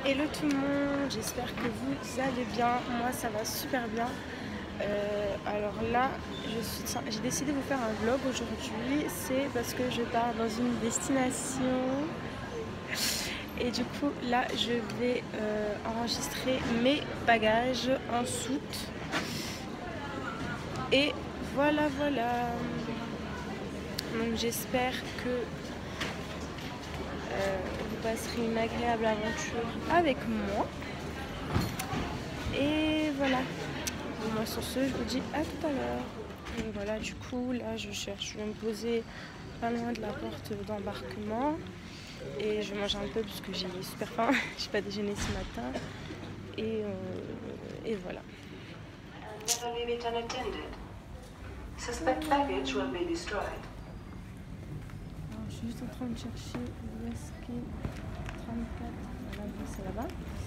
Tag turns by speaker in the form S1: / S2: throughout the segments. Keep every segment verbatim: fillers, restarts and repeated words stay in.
S1: Hello tout le monde, j'espère que vous allez bien. Moi ça va super bien. Euh, alors là, j'ai décidé de vous faire un vlog aujourd'hui. C'est parce que je pars dans une destination. Et du coup là je vais euh, enregistrer mes bagages en soute. Et voilà voilà. Donc j'espère que Euh, vous passerez une agréable aventure avec moi. Et voilà. Bon, moi sur ce, je vous dis à tout à l'heure. Donc voilà, du coup, là je cherche, je vais me poser pas loin de la porte d'embarquement. Et je mange un peu parce que j'ai super faim. J'ai pas déjeuné ce matin. Et, euh, et voilà. Suspect baggage will be destroyed. Alors, je suis juste en train de chercher où est-ce qu'est trente-quatre. Voilà, c'est là-bas.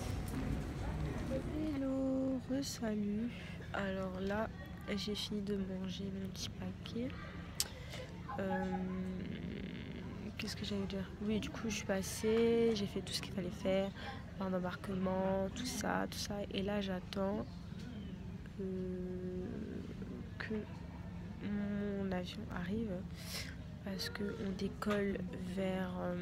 S1: Hello, re-salut. Alors là, j'ai fini de manger mon petit paquet. Euh, Qu'est-ce que j'allais dire? Oui, du coup, je suis passée, j'ai fait tout ce qu'il fallait faire, plan d'embarquement, tout ça, tout ça. Et là, j'attends euh, que mon avion arrive. Parce qu'on décolle vers euh,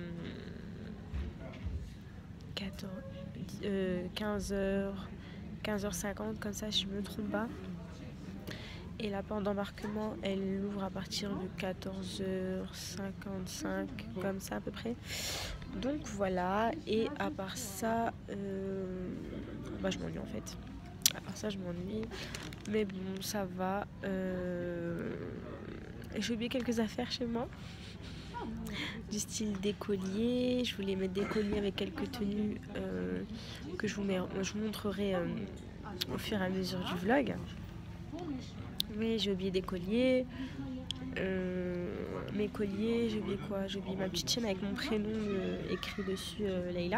S1: quatorze, euh, quinze heures, quinze heures cinquante, comme ça, si je ne me trompe pas. Et la porte d'embarquement, elle ouvre à partir de quatorze heures cinquante-cinq, comme ça à peu près. Donc voilà, et à part ça, euh, bah, je m'ennuie en fait. À part ça, je m'ennuie. Mais bon, ça va. Euh, J'ai oublié quelques affaires chez moi. Du style des colliers. Je voulais mettre des colliers avec quelques tenues euh, que je vous, mets, je vous montrerai euh, au fur et à mesure du vlog. Mais j'ai oublié des colliers. Euh, mes colliers, j'ai oublié quoi? J'ai oublié ma petite chaîne avec mon prénom euh, écrit dessus, euh, Leïla.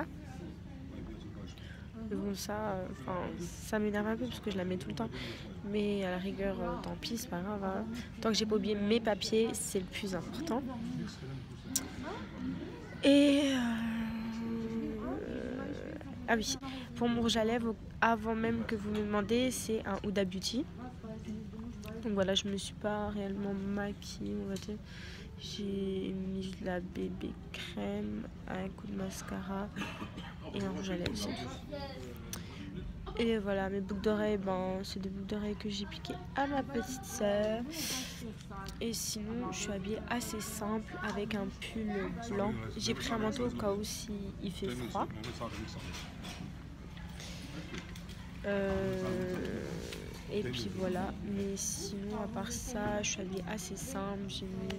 S1: Mais bon, ça, enfin, euh, ça m'énerve un peu parce que je la mets tout le temps. Mais à la rigueur, euh, tant pis, c'est pas grave. Hein. Tant que j'ai pas oublié mes papiers, c'est le plus important. Et euh, ah oui, pour mon rouge à lèvres, avant même que vous me demandez, c'est un Huda Beauty. Donc voilà, je me suis pas réellement maquillée, on va dire. J'ai mis de la bébé crème, un coup de mascara et un rouge à lèvres, c'est tout. Et voilà, mes boucles d'oreilles, ben, c'est des boucles d'oreilles que j'ai piquées à ma petite sœur. Et sinon, je suis habillée assez simple avec un pull blanc. J'ai pris un manteau au cas où si il fait froid. Euh, et puis voilà, mais sinon, à part ça, je suis habillée assez simple. J'ai mis,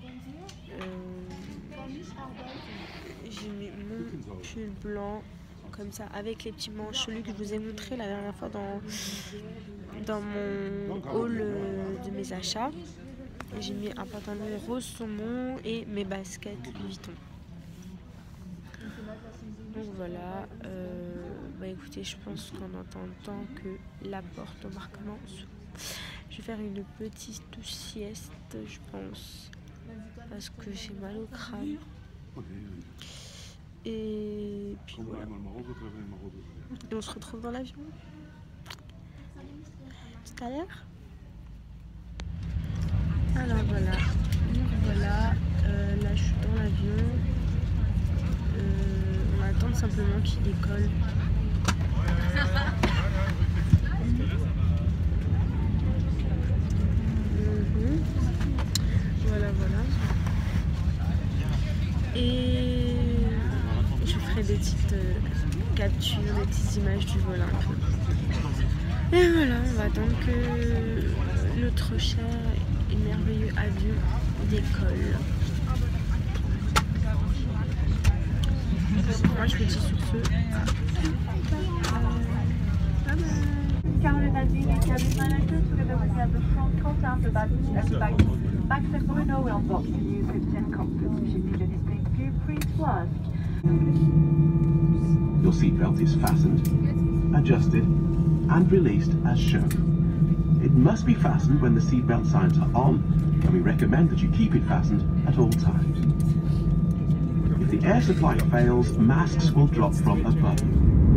S1: euh, j'ai mis mon pull blanc. Comme ça, avec les petits manches, celui que je vous ai montré la dernière fois dans, dans mon haul de mes achats. J'ai mis un pantalon rose saumon et mes baskets Louis Vuitton. Donc voilà, euh, bah écoutez, je pense qu'en entendant que la porte d'embarquement s'ouvre, je vais faire une petite sieste, je pense, parce que j'ai mal au crâne. Et puis voilà. Et on se retrouve dans l'avion. Tout à l'heure. Alors voilà. Donc voilà. Euh, là je suis dans l'avion. Euh, on attend simplement qu'il décolle. Mmh. Voilà, voilà. Et je ferai des petites euh, captures, des petites images du vol un peu. Et voilà, on va attendre que notre cher et merveilleux avion décolle. Moi je vous dis sur ce. Bye bye.
S2: Caroline Azzi, cabin manager, together with the front contact, the back back the Bruno will box the new fifteen conference should be the distinct view free to ask.
S3: Your seatbelt is fastened, adjusted, and released as shown. It must be fastened when the seatbelt signs are on, and we recommend that you keep it fastened at all times. If the air supply fails, masks will drop from above.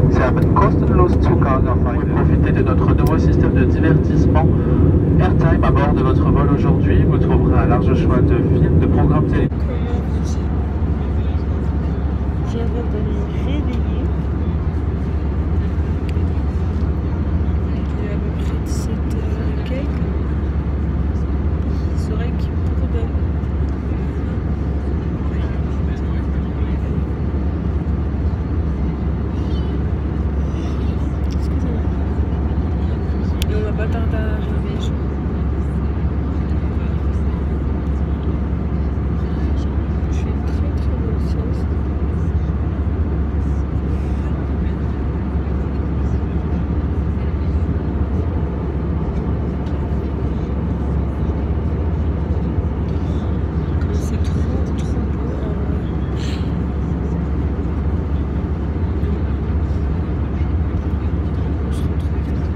S4: Sie haben kostenlos Zugang auf ein... Profitez de notre nouveau système de divertissement Airtime à bord de votre vol aujourd'hui. Vous trouverez un large choix de films, de programmes télé.
S1: J'avais de me réveiller. Il est à peu près dix-sept heures et quelques. C'est vrai qu'il bourdonne. Excusez-moi. Et on va pas tarder à arriver. Je... je fais une très très bonne sieste. C'est trop trop beau en vrai. On se retrouve là.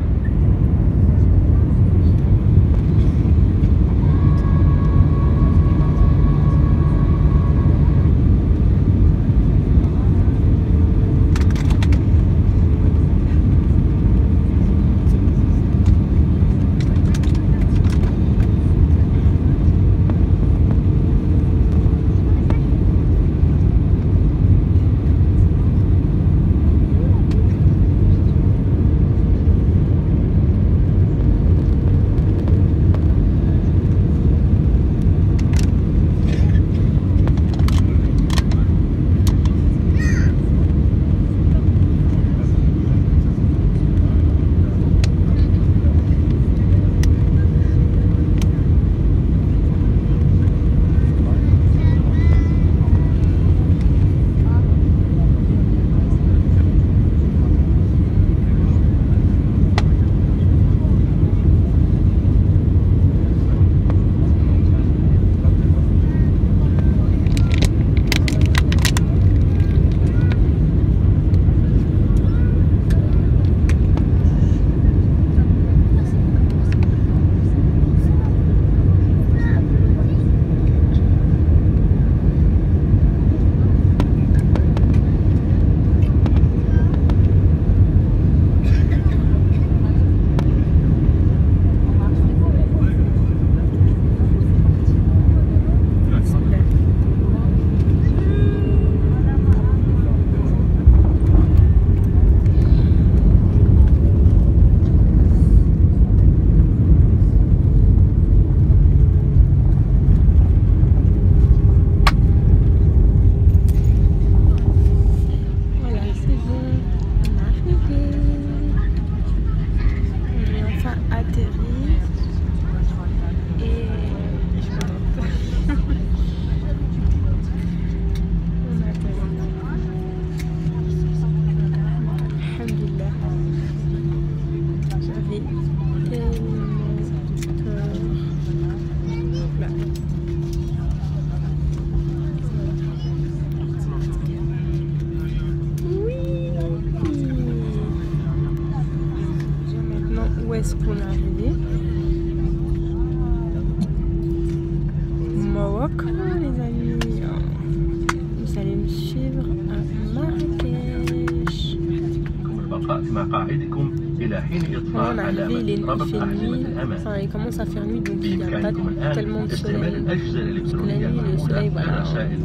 S1: Est-ce qu'on est arrivé? Morocco, les amis. Vous allez me suivre à Marrakech. Quand on est arrivé, il, est, il fait nuit. Enfin, il commence à faire nuit, donc il n'y a pas tellement de soleil. Parce que la nuit, le soleil, voilà.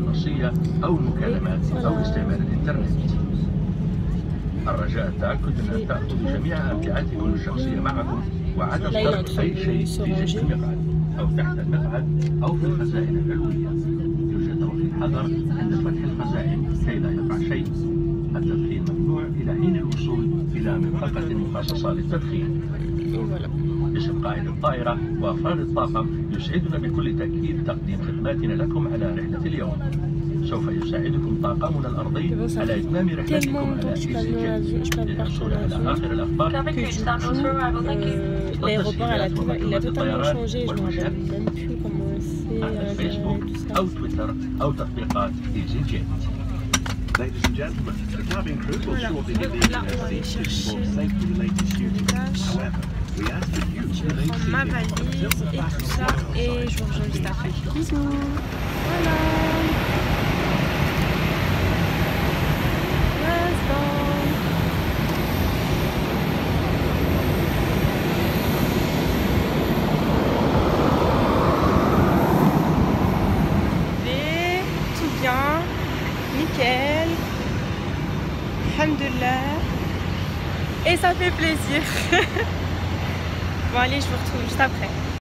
S5: الرجاء التأكد أن تأخذوا جميع أمتعتكم الشخصية معكم وعدم ترك أي شيء في جنب المقعد أو تحت المقعد أو في الخزائن العلوية. يوجد توقيت حذر عند فتح الخزائن كي لا يقع شيء. التدخين ممنوع إلى حين الوصول إلى منطقة مخصصة للتدخين. باسم قائد الطائرة وأفراد الطاقم يسعدنا بكل تأكيد تقديم خدماتنا لكم على رحلة اليوم. سوف يساعدكم طاقمنا الأرضي على إتمام رحلتكم على إيزيجيت للحصول على آخر الأخبار.
S1: L'aéroport, il a totalement changé, je ne me rappelle même plus comment c'est.
S5: على فيسبوك أو تويتر أو تطبيقات إيزيجيت.
S3: Ladies and gentlemen, the cabin crew will shortly be leaving their seats to more safety-related duties. However, we ask that you remain seated
S1: ma valise et tout ça, et je vous rejoins juste après. Bisous. Voilà. Let's go. nickel. Alhamdulillah. Et ça fait plaisir. Bon allez, je vous retrouve juste après.